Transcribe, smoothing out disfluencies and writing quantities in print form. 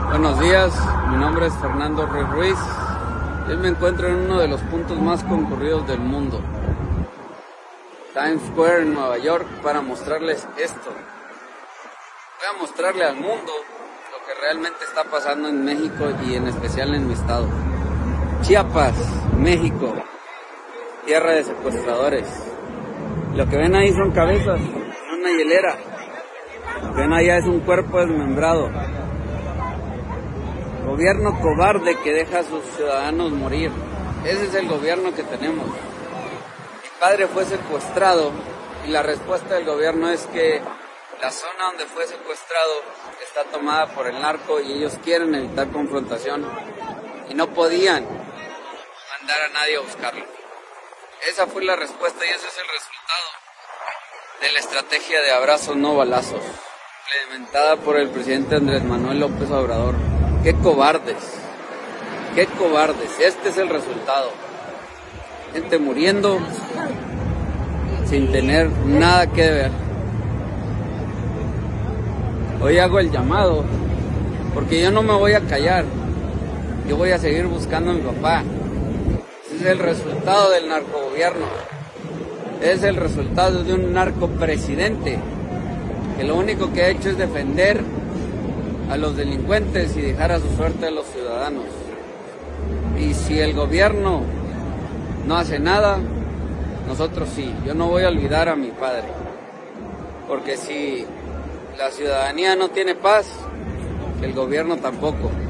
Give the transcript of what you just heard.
Buenos días, mi nombre es Fernando Ruiz. Hoy me encuentro en uno de los puntos más concurridos del mundo, Times Square en Nueva York, para mostrarles esto. Voy a mostrarle al mundo lo que realmente está pasando en México y en especial en mi estado. Chiapas, México, tierra de secuestradores. Lo que ven ahí son cabezas en una hielera. Lo que ven allá es un cuerpo desmembrado. Gobierno cobarde que deja a sus ciudadanos morir. Ese es el gobierno que tenemos. Mi padre fue secuestrado y la respuesta del gobierno es que la zona donde fue secuestrado está tomada por el narco y ellos quieren evitar confrontación y no podían mandar a nadie a buscarlo. Esa fue la respuesta y ese es el resultado de la estrategia de abrazos no balazos implementada por el presidente Andrés Manuel López Obrador. ¡Qué cobardes! ¡Qué cobardes! Este es el resultado. Gente muriendo sin tener nada que ver. Hoy hago el llamado porque yo no me voy a callar. Yo voy a seguir buscando a mi papá. Ese es el resultado del narcogobierno. Es el resultado de un narcopresidente que lo único que ha hecho es defender a los delincuentes y dejar a su suerte a los ciudadanos. Y si el gobierno no hace nada, nosotros sí. Yo no voy a olvidar a mi padre, porque si la ciudadanía no tiene paz, el gobierno tampoco.